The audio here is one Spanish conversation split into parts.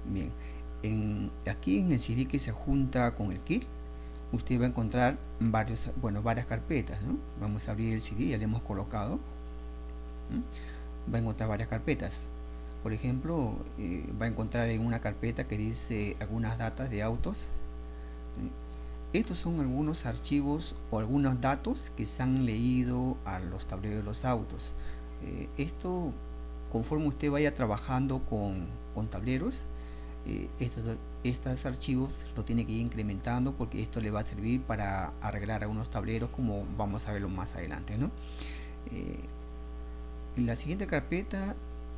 Bien, aquí en el CD que se junta con el kit, usted va a encontrar varias carpetas, ¿no? Vamos a abrir el CD, ya le hemos colocado. Va a encontrar varias carpetas. Por ejemplo, va a encontrar en una carpeta que dice algunas datas de autos. Estos son algunos archivos o algunos datos que se han leído a los tableros de los autos. Esto, conforme usted vaya trabajando con tableros, estos archivos lo tiene que ir incrementando, porque esto le va a servir para arreglar algunos tableros, como vamos a verlo más adelante, ¿no? En la siguiente carpeta,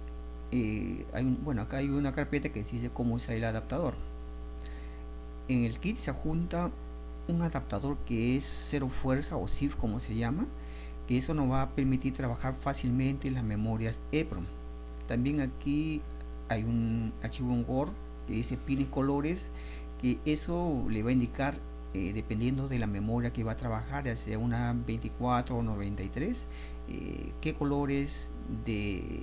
acá hay una carpeta que dice cómo usar el adaptador. En el kit se junta un adaptador que es cero fuerza, o SIF como se llama, que eso nos va a permitir trabajar fácilmente en las memorias EEPROM. También aquí hay un archivo en Word que dice pines colores, que eso le va a indicar, dependiendo de la memoria que va a trabajar, ya sea una 24 o 93, qué colores de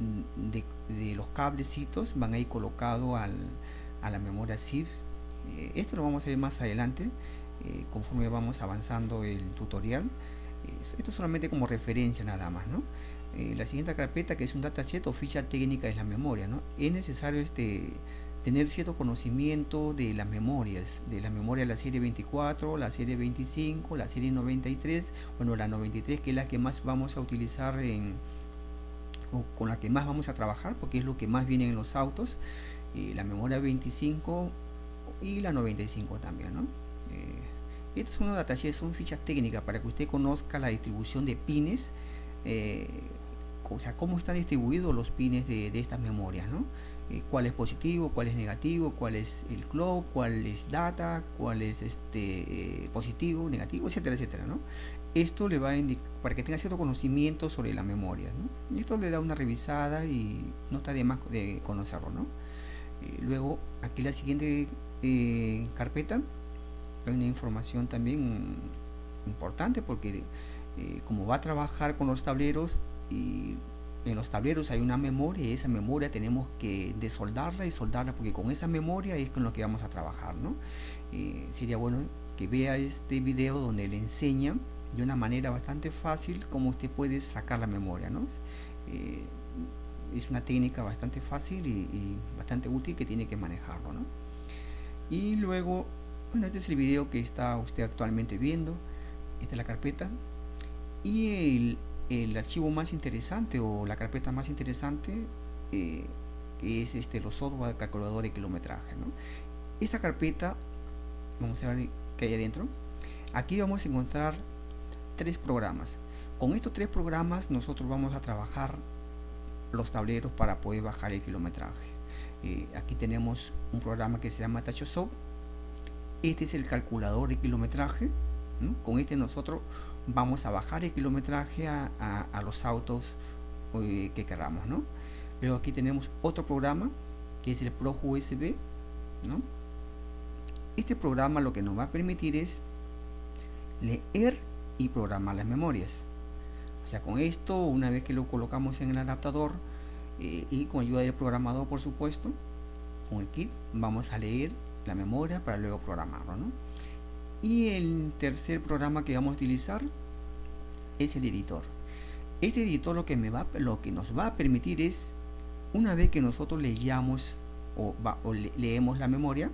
los cablecitos van a ir colocados a la memoria SIF. Esto lo vamos a ver más adelante, conforme vamos avanzando el tutorial. Esto solamente como referencia nada más, ¿no? La siguiente carpeta, que es un dataset o ficha técnica, es la memoria, ¿no? Es necesario tener cierto conocimiento de las memorias, de la serie 24, la serie 25, la serie 93, bueno, la 93, que es la que más vamos a utilizar o con la que más vamos a trabajar, porque es lo que más viene en los autos, la memoria 25 y la 95 también, ¿no? Estos son unos datasets, son fichas técnicas para que usted conozca la distribución de pines, o sea, cómo están distribuidos los pines de estas memorias, ¿no? Cuál es positivo, cuál es negativo, cuál es el clock, cuál es data, cuál es positivo, negativo, etcétera, etcétera, ¿no? Esto le va a indicar, para que tenga cierto conocimiento sobre las memorias, ¿no? Y esto le da una revisada y no está de más de conocerlo, ¿no? Luego, aquí la siguiente carpeta, hay una información también importante, porque como va a trabajar con los tableros, y en los tableros hay una memoria, y esa memoria tenemos que desoldarla y soldarla, porque con esa memoria es con lo que vamos a trabajar, ¿no? Sería bueno que vea este video donde le enseña de una manera bastante fácil cómo usted puede sacar la memoria, ¿no? Es una técnica bastante fácil y bastante útil, que tiene que manejarlo, ¿no? Y luego, bueno, este es el video que está usted actualmente viendo. Esta es la carpeta, y el archivo más interesante, o la carpeta más interesante, es los software calculador de kilometraje, ¿no? Esta carpeta, vamos a ver qué hay adentro. Aquí vamos a encontrar 3 programas. Con estos 3 programas nosotros vamos a trabajar los tableros para poder bajar el kilometraje. Aquí tenemos un programa que se llama TachoSoft. Este es el calculador de kilometraje, ¿no? Con este nosotros vamos a bajar el kilometraje a los autos que queramos, ¿no? Luego aquí tenemos otro programa que es el ProUSB, ¿no? Este programa lo que nos va a permitir es leer y programar las memorias. O sea, con esto, una vez que lo colocamos en el adaptador, y con ayuda del programador, por supuesto, con el kit vamos a leer la memoria para luego programarlo, ¿no? Y el tercer programa que vamos a utilizar es el editor. Este editor lo que nos va a permitir es, una vez que nosotros leamos leemos la memoria,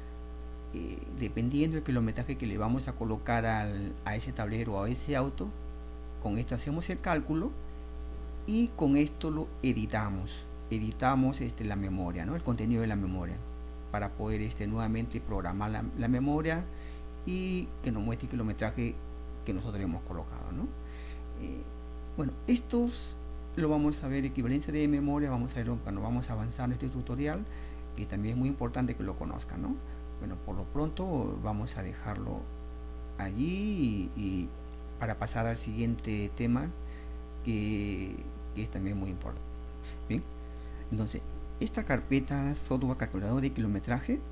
dependiendo del kilometraje que le vamos a colocar a ese tablero o a ese auto, con esto hacemos el cálculo y con esto lo editamos la memoria, ¿no? El contenido de la memoria, para poder nuevamente programar la memoria y que nos muestre el kilometraje que nosotros hemos colocado, ¿no? Bueno, estos lo vamos a ver, equivalencia de memoria, vamos a verlo cuando vamos avanzando este tutorial, que también es muy importante que lo conozcan, ¿no? Bueno, por lo pronto vamos a dejarlo allí, y para pasar al siguiente tema, que es también muy importante. Bien, entonces esta carpeta software calculador de kilometraje,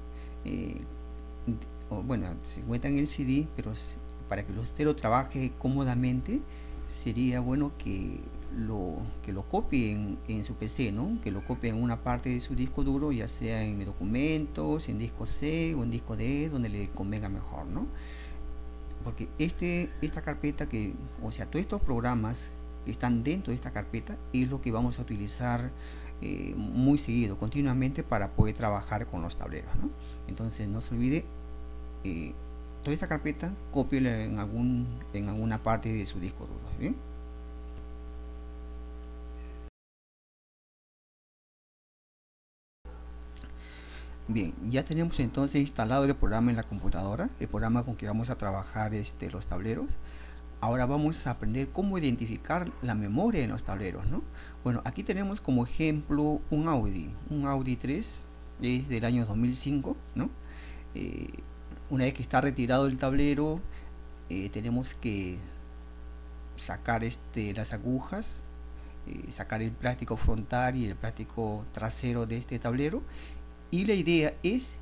se encuentra en el CD, pero para que usted lo trabaje cómodamente, sería bueno que que lo copie en su PC, ¿no? Que lo copie en una parte de su disco duro, ya sea en documentos, en disco C o en disco D, donde le convenga mejor, ¿no? Porque esta carpeta o sea, todos estos programas que están dentro de esta carpeta es lo que vamos a utilizar muy seguido, continuamente, para poder trabajar con los tableros, ¿no? Entonces no se olvide, toda esta carpeta cópiela en alguna parte de su disco duro, ¿bien? Bien, ya tenemos entonces instalado el programa en la computadora, el programa con que vamos a trabajar los tableros. Ahora vamos a aprender cómo identificar la memoria en los tableros, ¿no? Bueno, aquí tenemos como ejemplo un Audi 3, es del año 2005, ¿no? Eh, una vez que está retirado el tablero, tenemos que sacar las agujas, sacar el plástico frontal y el plástico trasero de este tablero, y la idea es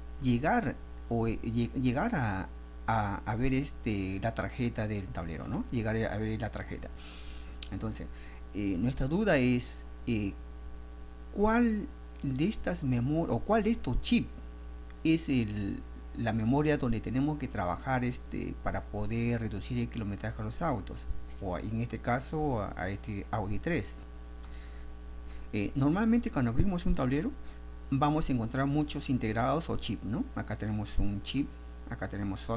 llegar a ver la tarjeta del tablero, ¿no? Llegar a ver la tarjeta. Entonces, nuestra duda es cuál de estas memorias o cuál de estos chips es la memoria donde tenemos que trabajar para poder reducir el kilometraje a los autos, o en este caso a este Audi 3. Normalmente cuando abrimos un tablero vamos a encontrar muchos integrados o chip, ¿no? Acá tenemos un chip, acá tenemos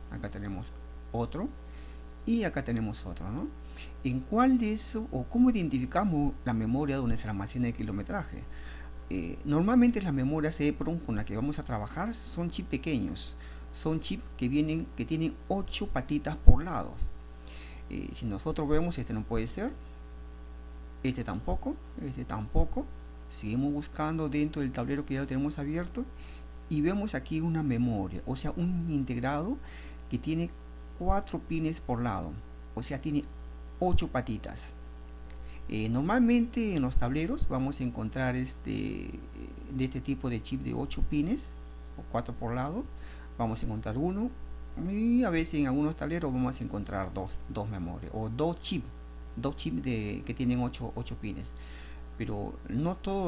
otro y acá tenemos otro, ¿no? ¿En cuál de eso o cómo identificamos la memoria donde se almacena el kilometraje? Normalmente las memorias EEPROM con las que vamos a trabajar son chips pequeños, son chips que tienen 8 patitas por lado. Si nosotros vemos, este no puede ser, este tampoco, seguimos buscando dentro del tablero que ya lo tenemos abierto y vemos aquí una memoria, o sea, un integrado que tiene 4 pines por lado, o sea, tiene 8 patitas. Normalmente en los tableros vamos a encontrar de este tipo de chip de 8 pines o 4 por lado, vamos a encontrar uno, y a veces en algunos tableros vamos a encontrar dos memorias o dos chips que tienen 8 pines. Pero no todos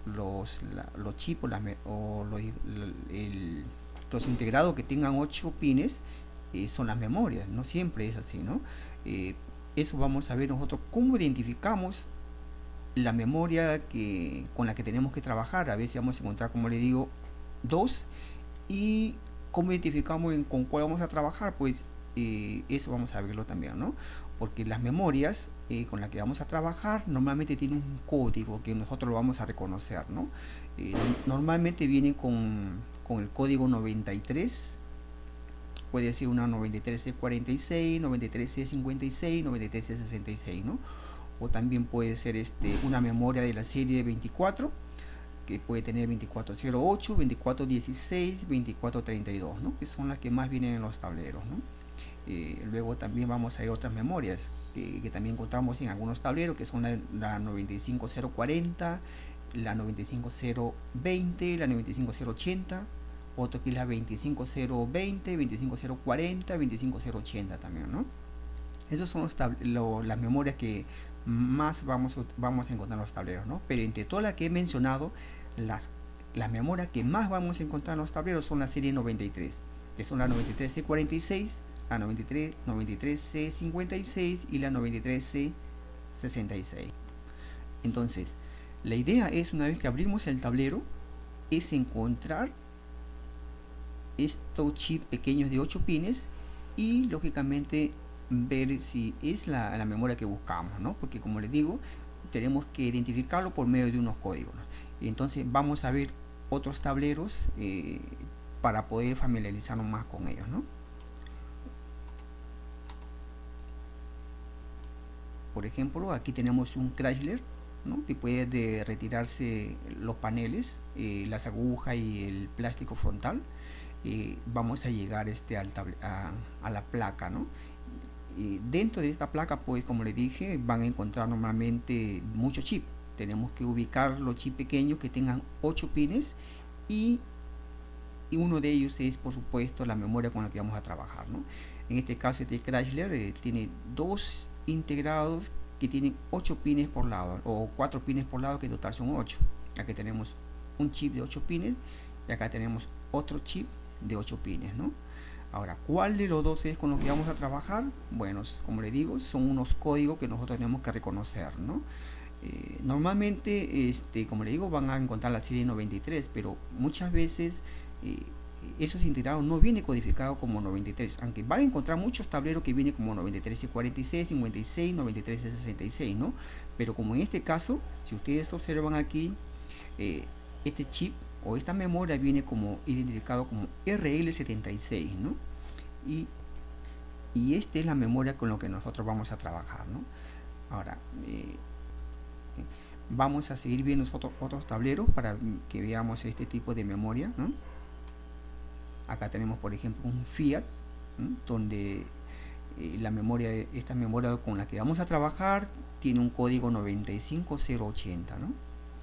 los chips o los integrados que tengan 8 pines son las memorias, no siempre es así, ¿no? Eso vamos a ver nosotros cómo identificamos la memoria con la que tenemos que trabajar. A veces vamos a encontrar, como le digo, dos, y cómo identificamos con cuál vamos a trabajar, pues eso vamos a verlo también, ¿no? Porque las memorias con las que vamos a trabajar normalmente tienen un código que nosotros lo vamos a reconocer, ¿no? Normalmente vienen con el código 93, puede ser una 93C46, 93C56, 93C66, ¿no? O también puede ser una memoria de la serie 24, que puede tener 2408, 2416, 2432, ¿no? Que son las que más vienen en los tableros, ¿no? Luego también vamos a ir a otras memorias que también encontramos en algunos tableros, que son la 95040, la 95020, la 95080, otro que es la 25020, 25040, 25080 también, ¿no? Esas son las memorias que más vamos a encontrar en los tableros, ¿no? Pero entre todas las que he mencionado, las memorias que más vamos a encontrar en los tableros son la serie 93, que son la 93C46, la 93C56 y la 93C66. Entonces, la idea es, una vez que abrimos el tablero, es encontrar estos chips pequeños de 8 pines y lógicamente ver si es la memoria que buscamos, ¿no? Porque, como les digo, tenemos que identificarlo por medio de unos códigos, ¿no? Entonces vamos a ver otros tableros para poder familiarizarnos más con ellos, ¿no? Por ejemplo, aquí tenemos un Chrysler, ¿no? Que puede retirarse los paneles, las agujas y el plástico frontal. Vamos a llegar a la placa, ¿no? Dentro de esta placa, pues, como les dije, van a encontrar normalmente muchos chips. Tenemos que ubicar los chips pequeños que tengan 8 pines y uno de ellos es, por supuesto, la memoria con la que vamos a trabajar, ¿no? En este caso, este Chrysler tiene dos integrados que tienen 8 pines por lado, o 4 pines por lado, que en total son 8. Aquí tenemos un chip de 8 pines y acá tenemos otro chip de 8 pines, ¿no? Ahora, ¿cuál de los dos es con lo que vamos a trabajar? Bueno, como les digo, son unos códigos que nosotros tenemos que reconocer, ¿no? Normalmente, como les digo, van a encontrar la serie 93, pero muchas veces esos integrados no viene codificado como 93, aunque van a encontrar muchos tableros que vienen como 93C46, 56, 93C66, ¿no? Pero como en este caso, si ustedes observan aquí, este chip o esta memoria viene como identificado como RL76, ¿no? Y esta es la memoria con la que nosotros vamos a trabajar, ¿no? Ahora, vamos a seguir viendo otros tableros para que veamos este tipo de memoria, ¿no? Acá tenemos, por ejemplo, un Fiat, ¿no? Donde esta memoria con la que vamos a trabajar tiene un código 95080, ¿no?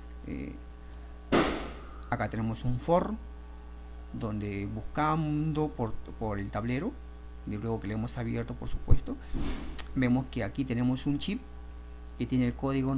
Acá tenemos un for, donde buscando por el tablero, de luego que le hemos abierto, por supuesto, vemos que aquí tenemos un chip que tiene el código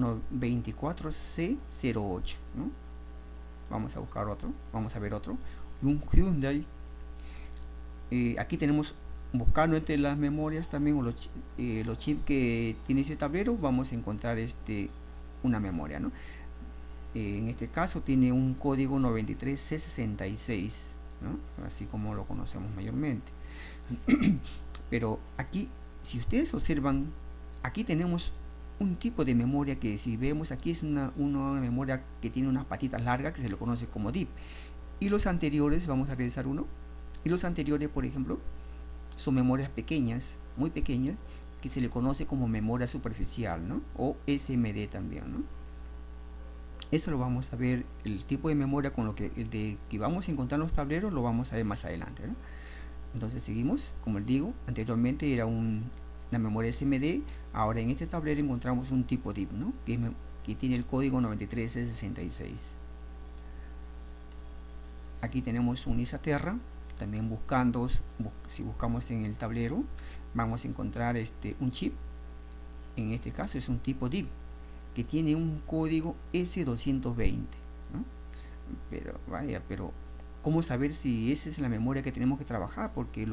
24C08, ¿no? Vamos a buscar otro, vamos a ver otro, un Hyundai. Aquí tenemos, buscando entre las memorias también, o los chips que tiene ese tablero, vamos a encontrar una memoria, ¿no? En este caso tiene un código 93C66, ¿no? Así como lo conocemos mayormente. Pero aquí, si ustedes observan, aquí tenemos un tipo de memoria que, si vemos aquí, es una memoria que tiene unas patitas largas, que se lo conoce como DIP. Y los anteriores, vamos a realizar uno, y los anteriores, por ejemplo, son memorias pequeñas, muy pequeñas, que se le conoce como memoria superficial, ¿no? O SMD también, ¿no? Eso lo vamos a ver, el tipo de memoria con lo que vamos a encontrar en los tableros, lo vamos a ver más adelante, ¿no? Entonces seguimos, como les digo, anteriormente era la memoria SMD, ahora en este tablero encontramos un tipo DIP, ¿no? Que tiene el código 93C66. Aquí tenemos un Isaterra, también si buscamos en el tablero, vamos a encontrar un chip, en este caso es un tipo DIP, que tiene un código S220, ¿no? Pero vaya, ¿cómo saber si esa es la memoria que tenemos que trabajar? Porque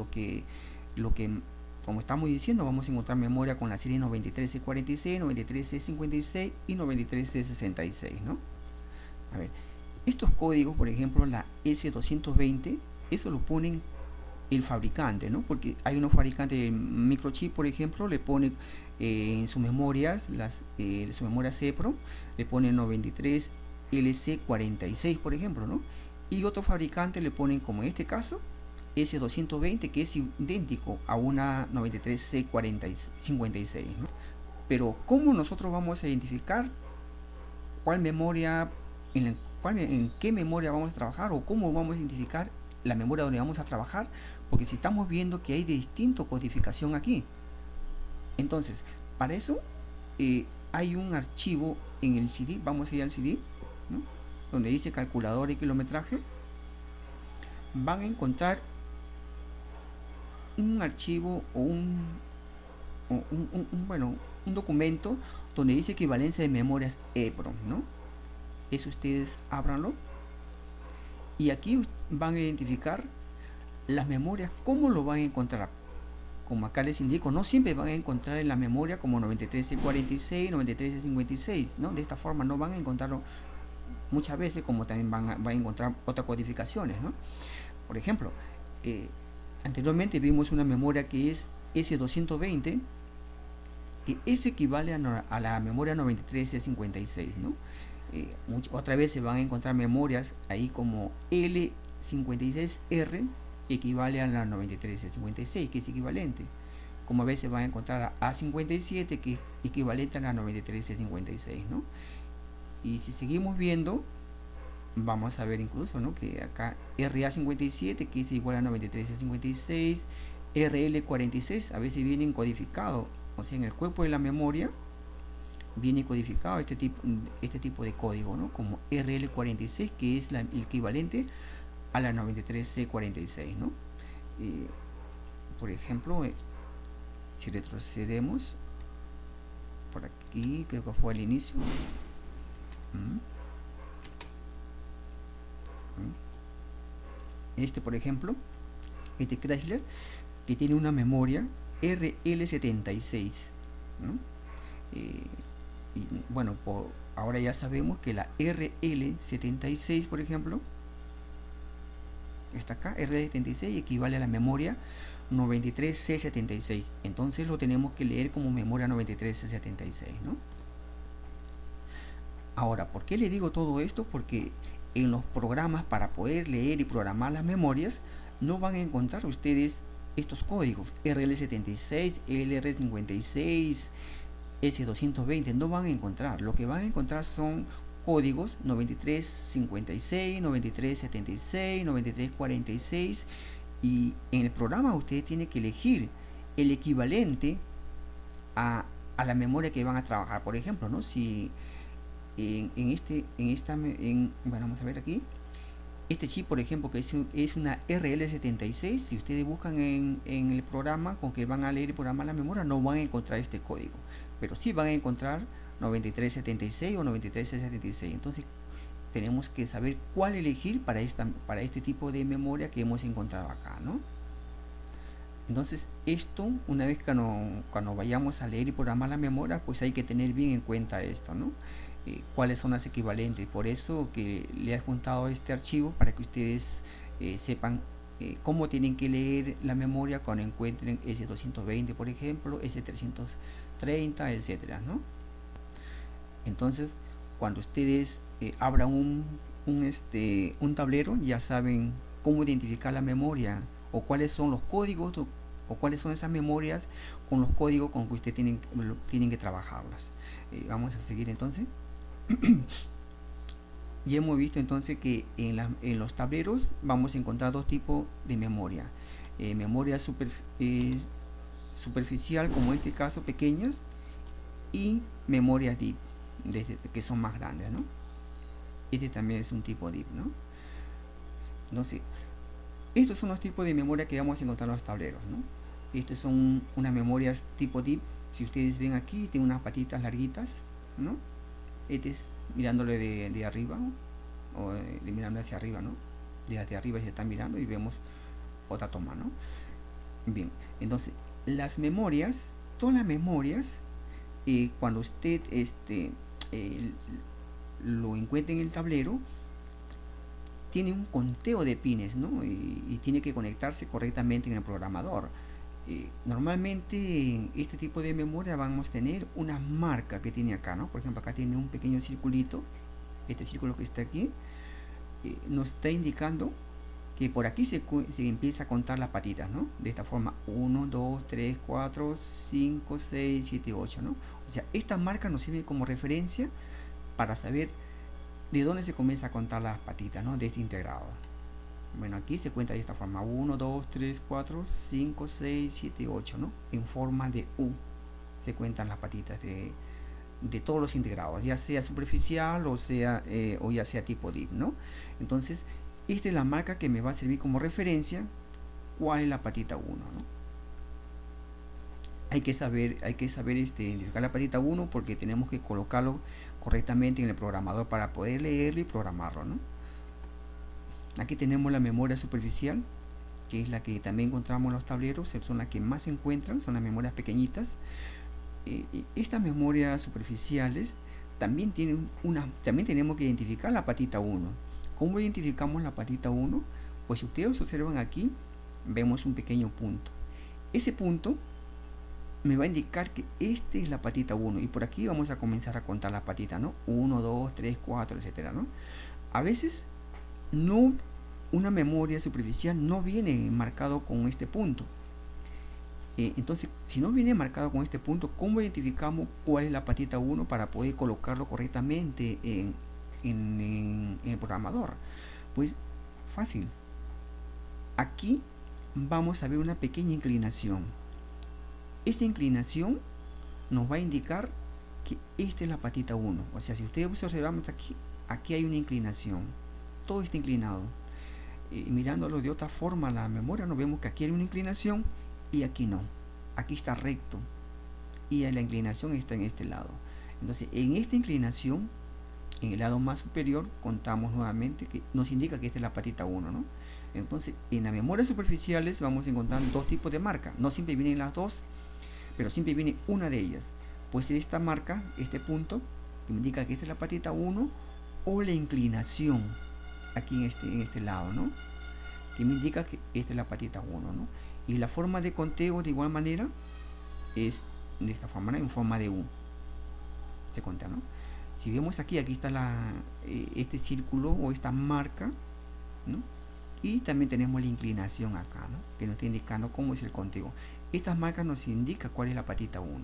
como estamos diciendo, vamos a encontrar memoria con la serie 93C46, 93C56 y 93C66, ¿no? A ver, estos códigos, por ejemplo, la S220, eso lo ponen el fabricante, ¿no? Porque hay unos fabricantes de microchip, por ejemplo, le pone en sus memorias, su memoria CEPROM, le pone 93LC46, por ejemplo, ¿no? Y otro fabricante le ponen, como en este caso, S220, que es idéntico a una 93C56, ¿no? Pero ¿cómo nosotros vamos a identificar cuál memoria, en qué memoria vamos a trabajar, o cómo vamos a identificar la memoria donde vamos a trabajar? Porque si estamos viendo que hay distinta codificación aquí, entonces para eso hay un archivo en el CD. Vamos a ir al CD, ¿no? Donde dice calculadora y kilometraje. Van a encontrar un archivo o un documento donde dice equivalencia de memorias EEPROM, ¿no? Eso ustedes ábranlo y aquí van a identificar las memorias. ¿Cómo lo van a encontrar? Como acá les indico, no siempre van a encontrar en la memoria como 93C46, 93C56, ¿no? De esta forma no van a encontrarlo muchas veces, como también van a encontrar otras codificaciones, ¿no? Por ejemplo, anteriormente vimos una memoria que es S220, que es equivale a la memoria 93C56, ¿no? Otra vez se van a encontrar memorias ahí como L56R, que equivale a la 93C56, que es equivalente. Como a veces van a encontrar a A57, que es equivalente a la 93C56, ¿no? Y si seguimos viendo, vamos a ver incluso, ¿no?, que acá RA57, que es igual a 93C56, RL46, a veces vienen codificados, o sea, en el cuerpo de la memoria viene codificado este tipo de código, ¿no?, como RL46, que es el equivalente a la 93C46, ¿no? Por ejemplo, si retrocedemos por aquí, aquí, creo que fue al inicio. Este, por ejemplo, este Chrysler, que tiene una memoria RL76, ¿no? Y bueno, ahora ya sabemos que la RL76, por ejemplo, está acá, RL76 equivale a la memoria 93C76. Entonces lo tenemos que leer como memoria 93C76, ¿no? Ahora, ¿por qué le digo todo esto? Porque en los programas para poder leer y programar las memorias no van a encontrar ustedes estos códigos RL76, LR56, S220, no van a encontrar. Lo que van a encontrar son códigos 9356, 9376, 9346, y en el programa usted tiene que elegir el equivalente a la memoria que van a trabajar. Por ejemplo, ¿no? Si bueno, vamos a ver aquí, este chip, por ejemplo, que es una RL76, si ustedes buscan en el programa con que van a leer y programar la memoria, no van a encontrar este código, pero sí van a encontrar 9376 o 9376. Entonces tenemos que saber cuál elegir para este tipo de memoria que hemos encontrado acá, ¿no? Entonces esto, una vez que cuando vayamos a leer y programar la memoria, pues hay que tener bien en cuenta esto, ¿no? Cuáles son las equivalentes. Por eso que le he adjuntado este archivo para que ustedes sepan cómo tienen que leer la memoria cuando encuentren S220, por ejemplo, S330, etcétera, ¿no? Entonces, cuando ustedes abran un tablero, ya saben cómo identificar la memoria, o cuáles son los códigos, o cuáles son esas memorias con los códigos con que ustedes tienen que trabajarlas. Vamos a seguir entonces. Ya hemos visto entonces que en los tableros vamos a encontrar dos tipos de memoria. Memoria superficial, como en este caso, pequeñas, y memoria deep, que son más grandes, ¿no? Este también es un tipo deep, ¿no? Entonces, estos son los tipos de memoria que vamos a encontrar en los tableros, ¿no? Estas son unas memorias tipo deep. Si ustedes ven aquí, tiene unas patitas larguitas, ¿no? Este es mirándole de arriba, o mirando hacia arriba, ¿no? Desde arriba se está mirando y vemos otra toma, ¿no? Bien, entonces las memorias, todas las memorias, cuando usted lo encuentre en el tablero, tiene un conteo de pines, ¿no? Y tiene que conectarse correctamente en el programador. Normalmente en este tipo de memoria vamos a tener una marca que tiene acá, ¿no? Por ejemplo, acá tiene un pequeño circulito. Este círculo que está aquí nos está indicando que por aquí se empieza a contar las patitas, ¿no? De esta forma: 1, 2, 3, 4, 5, 6, 7, 8, ¿no? O sea, esta marca nos sirve como referencia para saber de dónde se comienza a contar las patitas, ¿no? De este integrado. Bueno, aquí se cuenta de esta forma: 1, 2, 3, 4, 5, 6, 7, 8, ¿no? En forma de U se cuentan las patitas de todos los integrados, ya sea superficial o ya sea tipo deep, ¿no? Entonces, esta es la marca que me va a servir como referencia cuál es la patita 1, ¿no? Hay que saber identificar la patita 1 porque tenemos que colocarlo correctamente en el programador para poder leerlo y programarlo, ¿no? Aquí tenemos la memoria superficial, que es la que también encontramos en los tableros, son las que más se encuentran, son las memorias pequeñitas. Estas memorias superficiales también tenemos que identificar la patita 1. ¿Cómo identificamos la patita 1? Pues si ustedes observan aquí, vemos un pequeño punto. Ese punto me va a indicar que esta es la patita 1, y por aquí vamos a comenzar a contar las patitas, ¿no? 1, 2, 3, 4, etcétera, ¿no? A veces una memoria superficial no viene marcado con este punto. Entonces, si no viene marcado con este punto, ¿cómo identificamos cuál es la patita 1 para poder colocarlo correctamente en el programador? Pues fácil. Aquí vamos a ver una pequeña inclinación. Esta inclinación nos va a indicar que esta es la patita 1. O sea, si ustedes observan aquí hay una inclinación. Todo está inclinado. Mirándolo de otra forma la memoria, nos vemos que aquí hay una inclinación y aquí no. Aquí está recto y la inclinación está en este lado. Entonces, en esta inclinación, en el lado más superior, contamos nuevamente que nos indica que esta es la patita 1, ¿no? Entonces, en las memorias superficiales vamos a encontrar dos tipos de marca. No siempre vienen las dos, pero siempre viene una de ellas. Puede ser esta marca, este punto, que me indica que esta es la patita 1, o la inclinación, aquí en este lado, ¿no? Que me indica que esta es la patita 1, ¿no? Y la forma de conteo, de igual manera, es de esta forma, ¿no? En forma de U. Se cuenta, ¿no? Si vemos aquí, aquí está este círculo o esta marca, ¿no? Y también tenemos la inclinación acá, ¿no? Que nos está indicando cómo es el conteo. Estas marcas nos indican cuál es la patita 1.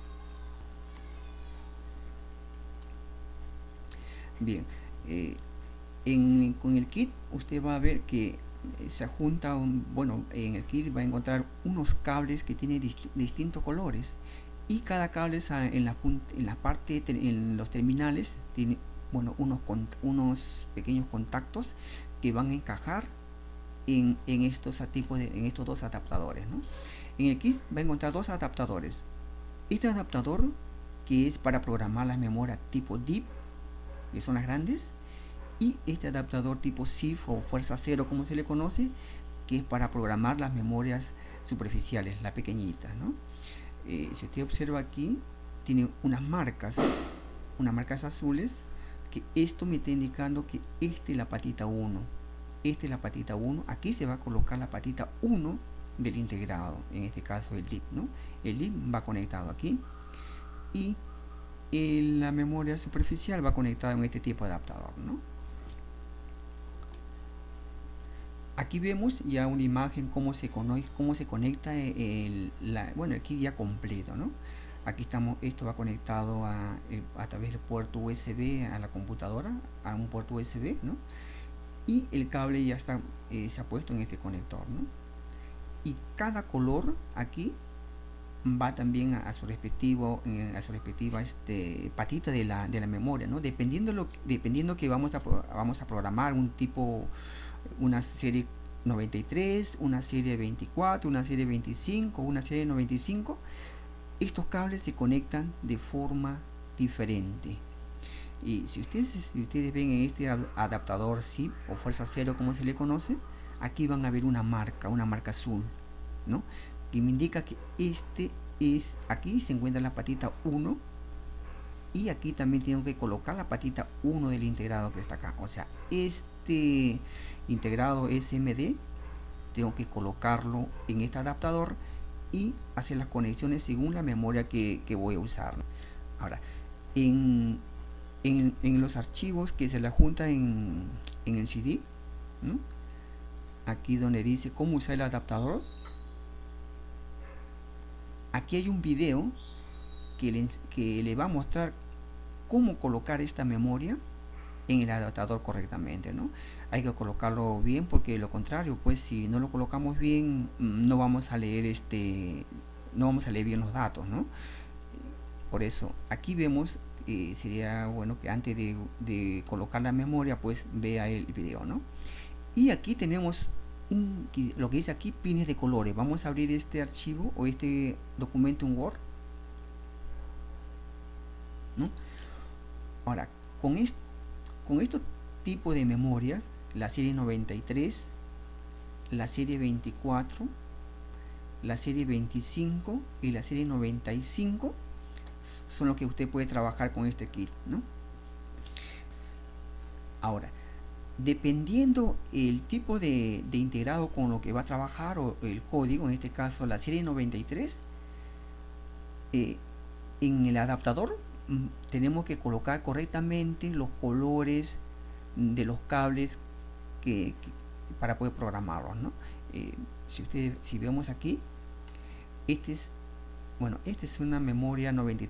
Bien, con el kit usted va a ver que se junta, bueno, en el kit va a encontrar unos cables que tienen distintos colores, y cada cable en la parte, en los terminales, tiene, bueno, unos pequeños contactos que van a encajar en estos dos adaptadores, ¿no? En el kit va a encontrar dos adaptadores. Este adaptador, que es para programar la memoria tipo DIP, que son las grandes, y este adaptador tipo SIF o fuerza cero, como se le conoce, que es para programar las memorias superficiales, las pequeñitas, ¿no? Si usted observa aquí, tiene unas marcas azules, que esto me está indicando que esta es la patita 1. Esta es la patita 1. Aquí se va a colocar la patita 1 del integrado, en este caso el DIP, ¿no? El DIP va conectado aquí, y la memoria superficial va conectada en este tipo de adaptador, ¿no? Aquí vemos ya una imagen cómo se conecta el kit ya completo, ¿no? Aquí estamos, esto va conectado a través del puerto USB a la computadora, a un puerto USB, ¿no? Y el cable ya está, se ha puesto en este conector, ¿no? Y cada color aquí va también a su respectiva patita de la memoria, ¿no? Dependiendo que vamos a programar una serie 93, una serie 24, una serie 25, una serie 95, estos cables se conectan de forma diferente. Y si ustedes ven en este adaptador SIP o fuerza cero, como se le conoce, aquí van a ver una marca azul, ¿no? Que me indica que aquí se encuentra la patita 1, y aquí también tengo que colocar la patita 1 del integrado que está acá. O sea, este integrado SMD tengo que colocarlo en este adaptador y hacer las conexiones según la memoria que voy a usar. Ahora, en los archivos que se la junta en el CD, ¿no? Aquí donde dice cómo usar el adaptador, aquí hay un video que le va a mostrar cómo colocar esta memoria en el adaptador correctamente, ¿no? Hay que colocarlo bien, porque de lo contrario, pues si no lo colocamos bien, no vamos a leer bien los datos, ¿no? Por eso aquí vemos, sería bueno que antes de colocar la memoria, pues vea el video, ¿no? Y aquí tenemos lo que dice aquí, pines de colores. Vamos a abrir este archivo o este documento en Word, ¿no? Ahora, con estos tipos de memorias, la serie 93, la serie 24, la serie 25 y la serie 95 son los que usted puede trabajar con este kit, ¿no? Ahora, dependiendo el tipo de integrado con lo que va a trabajar, o el código, en este caso la serie 93, en el adaptador tenemos que colocar correctamente los colores de los cables para poder programarlos, ¿no? Si vemos aquí, esta es una memoria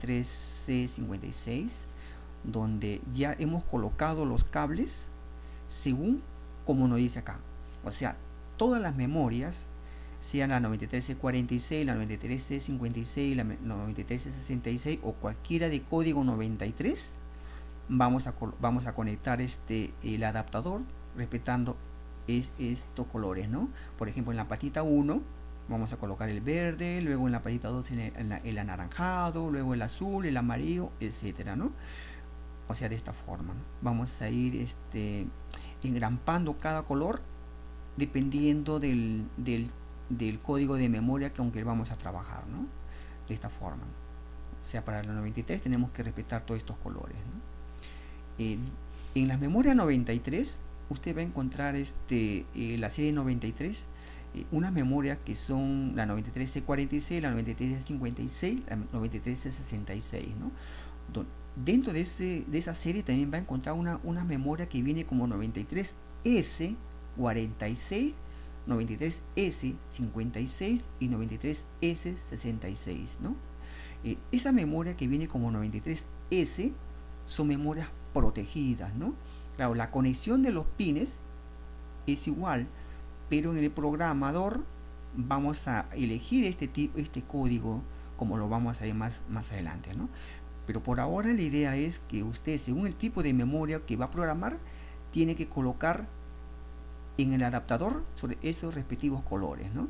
93C56, donde ya hemos colocado los cables según como nos dice acá. O sea, todas las memorias, sean la 93C46, la 93C56, la 93C66 o cualquiera de código 93, vamos a conectar el adaptador respetando estos colores, ¿no? Por ejemplo, en la patita 1 Vamos a colocar el verde, luego en la payita 2 el anaranjado, luego el azul, el amarillo, etcétera, ¿no? O sea, de esta forma, ¿no? Vamos a ir engrampando cada color dependiendo del código de memoria con que vamos a trabajar, ¿no? De esta forma, ¿no? O sea, para la 93 tenemos que respetar todos estos colores, ¿no? En la memoria 93 usted va a encontrar la serie 93, unas memorias que son la 93C46, la 93C56, la 93C66, ¿no? Dentro de esa serie también va a encontrar una memoria que viene como 93S46, 93S56 y 93S66, ¿no? Esa memoria que viene como 93S son memorias protegidas, ¿no? Claro, la conexión de los pines es igual, pero en el programador vamos a elegir este código como lo vamos a ver más adelante, ¿no? Pero por ahora la idea es que usted, según el tipo de memoria que va a programar, tiene que colocar en el adaptador sobre esos respectivos colores, ¿no?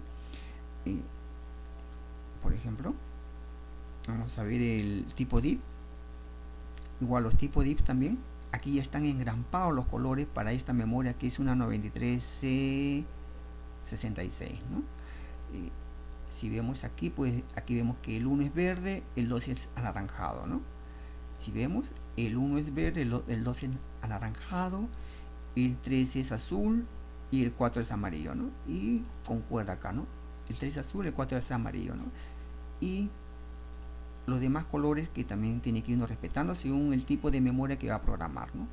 Por ejemplo, vamos a ver el tipo div. Igual los tipos div también. Aquí ya están engrampados los colores para esta memoria que es una 93C66, ¿no? Si vemos aquí, pues aquí vemos que el 1 es verde, el 2 es anaranjado, ¿no? Si vemos, el 1 es verde, el 2 es anaranjado, el 3 es azul y el 4 es amarillo, ¿no? Y concuerda acá, ¿no? El 3 es azul, el 4 es amarillo, ¿no? Y los demás colores que también tiene que irnos respetando según el tipo de memoria que va a programar, ¿no?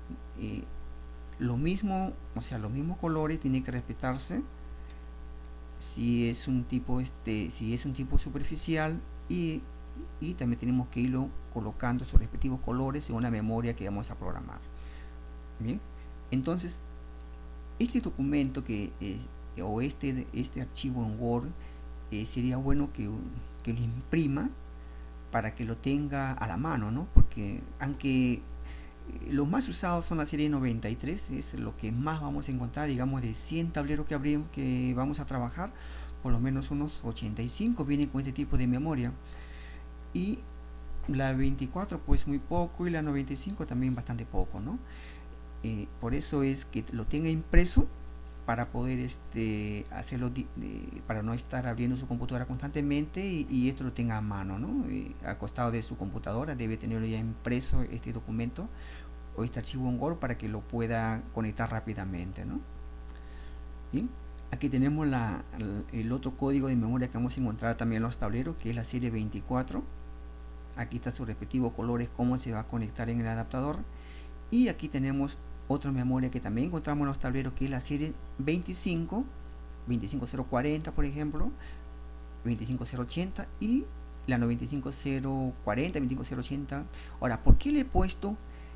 Lo mismo, o sea, los mismos colores tienen que respetarse si es un tipo superficial, y también tenemos que irlo colocando sus respectivos colores según la memoria que vamos a programar. Bien, entonces este documento o este archivo en Word, sería bueno que lo imprima para que lo tenga a la mano, ¿no? Porque aunque los más usados son la serie 93, es lo que más vamos a encontrar, digamos, de 100 tableros que vamos a trabajar, por lo menos unos 85 vienen con este tipo de memoria, y la 24 pues muy poco, y la 95 también bastante poco, ¿no? Por eso es que lo tenga impreso para poder hacerlo, para no estar abriendo su computadora constantemente, y esto lo tenga a mano, ¿no? Al costado de su computadora debe tenerlo ya impreso este documento o este archivo en Word para que lo pueda conectar rápidamente, ¿no? Bien, aquí tenemos el otro código de memoria que vamos a encontrar también en los tableros, que es la serie 24. Aquí está sus respectivos colores, cómo se va a conectar en el adaptador. Y aquí tenemos otra memoria que también encontramos en los tableros, que es la serie 25, 25040 por ejemplo, 25080 y la 95040, 25080. Ahora, ¿por qué le he puesto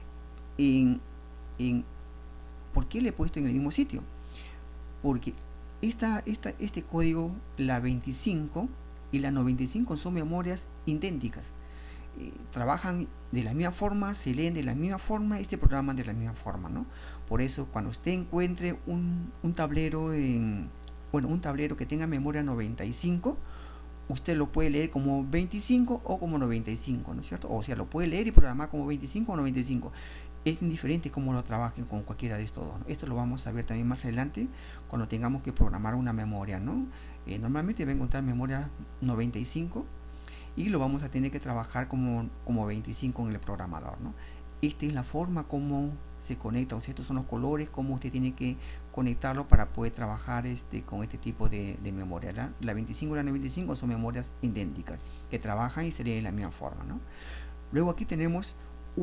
¿por qué le he puesto en el mismo sitio? Porque este código, la 25 y la 95, son memorias idénticas. Trabajan de la misma forma, se leen de la misma forma y se programan de la misma forma, ¿no? Por eso, cuando usted encuentre un tablero un tablero que tenga memoria 95, usted lo puede leer como 25 o como 95, ¿no es cierto? O sea, lo puede leer y programar como 25 o 95. Es indiferente cómo lo trabajen con cualquiera de estos dos, ¿no? Esto lo vamos a ver también más adelante cuando tengamos que programar una memoria, ¿no? Normalmente va a encontrar memoria 95 y lo vamos a tener que trabajar como 25 en el programador, ¿no? Esta es la forma como se conecta, o sea, estos son los colores, como usted tiene que conectarlo para poder trabajar con este tipo de memoria. La 25 y la 95 son memorias idénticas que trabajan y se leen de la misma forma, ¿no? Luego aquí tenemos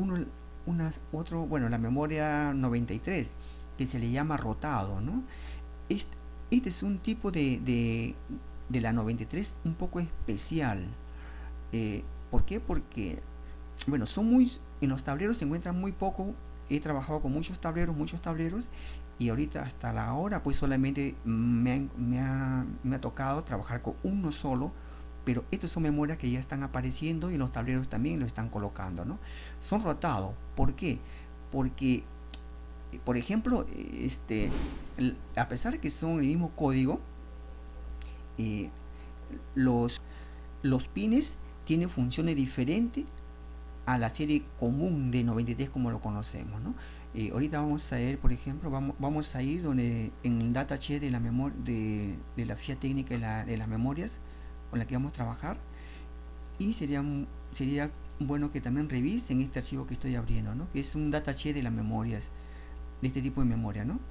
la memoria 93, que se le llama rotado, ¿no? Este es un tipo de la 93 un poco especial. ¿Por qué? Porque, bueno, en los tableros se encuentran muy poco. He trabajado con muchos tableros, y ahorita hasta la hora pues solamente me ha tocado trabajar con uno solo, pero estas son memorias que ya están apareciendo y los tableros también lo están colocando, ¿no? Son rotados. ¿Por qué? Porque, por ejemplo, a pesar de que son el mismo código, los pines tienen funciones diferentes a la serie común de 93 como lo conocemos, ¿no? Ahorita vamos a ver, por ejemplo, vamos a ir donde en el datasheet de la memoria de la ficha técnica de las memorias con la que vamos a trabajar, y sería bueno que también revisen este archivo que estoy abriendo, ¿no? Que es un datasheet de las memorias, de este tipo de memoria, ¿no?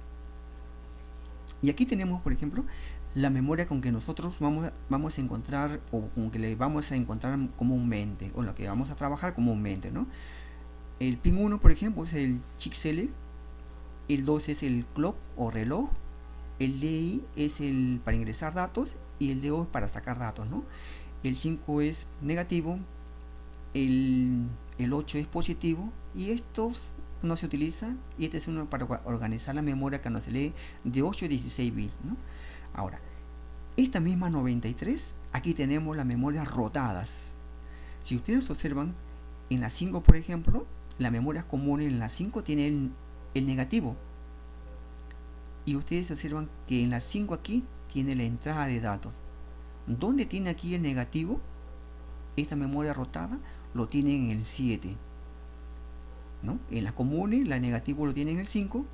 Y aquí tenemos, por ejemplo, la memoria con que nosotros vamos a encontrar, o con que le vamos a encontrar comúnmente, o la que vamos a trabajar comúnmente, ¿no? El pin 1, por ejemplo, es el chip select, el 2 es el clock o reloj, el DI es el para ingresar datos y el DO es para sacar datos, ¿no? El 5 es negativo, el 8 es positivo, y estos no se utiliza, y este es uno para organizar la memoria que nos lee de 8 a 16 bits, ¿no? Ahora, esta misma 93, aquí tenemos las memorias rotadas. Si ustedes observan, en la 5, por ejemplo, la memoria común en la 5 tiene el negativo, y ustedes observan que en la 5 aquí tiene la entrada de datos. ¿Dónde tiene aquí el negativo? Esta memoria rotada lo tiene en el 7, ¿no? En la común la negativo lo tiene en el 5,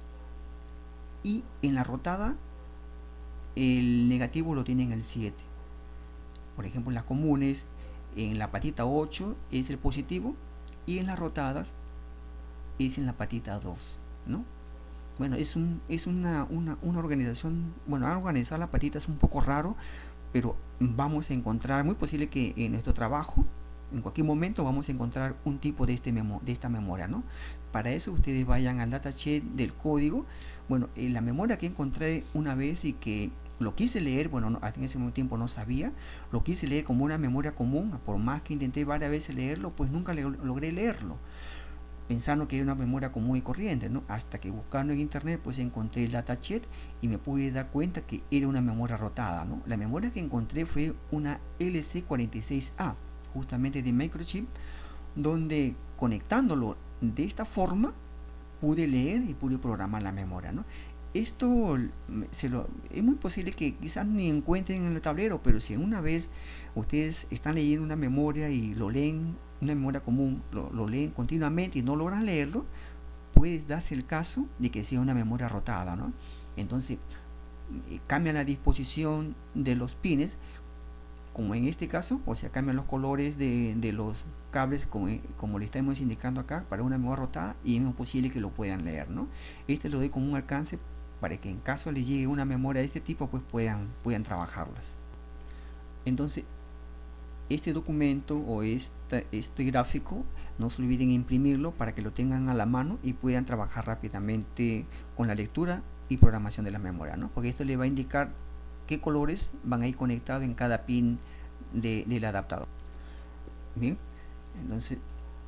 y en la rotada el negativo lo tiene en el 7. Por ejemplo, en las comunes, en la patita 8 es el positivo, y en las rotadas es en la patita 2, ¿no? Bueno, es una organización, bueno, organizar la patita es un poco raro, pero vamos a encontrar, muy posible que en nuestro trabajo, en cualquier momento vamos a encontrar un tipo de esta memoria, ¿no? Para eso ustedes vayan al datasheet del código. Bueno, la memoria que encontré una vez y que lo quise leer, bueno, en ese tiempo no sabía, lo quise leer como una memoria común, por más que intenté varias veces leerlo, pues nunca logré leerlo, pensando que era una memoria común y corriente, ¿no? Hasta que buscando en internet pues encontré el datasheet y me pude dar cuenta que era una memoria rotada, ¿no? La memoria que encontré fue una LC46A, justamente de Microchip, donde conectándolo de esta forma pude leer y pude programar la memoria, ¿no? Esto es muy posible que quizás ni encuentren en el tablero, pero si una vez ustedes están leyendo una memoria y lo leen, una memoria común, lo leen continuamente y no logran leerlo, puede darse el caso de que sea una memoria rotada, ¿no? Entonces cambian la disposición de los pines, como en este caso, o sea, cambian los colores de los cables, como le estamos indicando acá, para una memoria rotada, y es muy posible que lo puedan leer, ¿no? Este lo doy como un alcance para que en caso les llegue una memoria de este tipo, pues puedan trabajarlas. Entonces, este documento o este gráfico, no se olviden imprimirlo para que lo tengan a la mano y puedan trabajar rápidamente con la lectura y programación de la memoria, ¿no? Porque esto le va a indicar qué colores van a ir conectados en cada pin del adaptador. Bien, entonces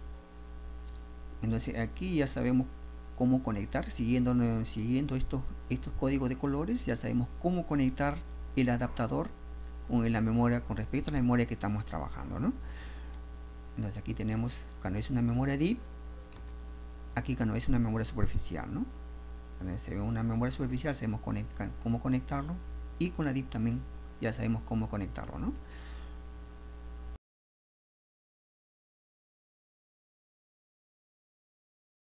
aquí ya sabemos cómo conectar, siguiendo estos códigos de colores, ya sabemos cómo conectar el adaptador con la memoria, con respecto a la memoria que estamos trabajando, ¿no? Entonces aquí tenemos, cuando es una memoria deep, aquí cuando es una memoria superficial, ¿no? Cuando se ve una memoria superficial sabemos cómo conectarlo, y con la deep también ya sabemos cómo conectarlo, ¿no?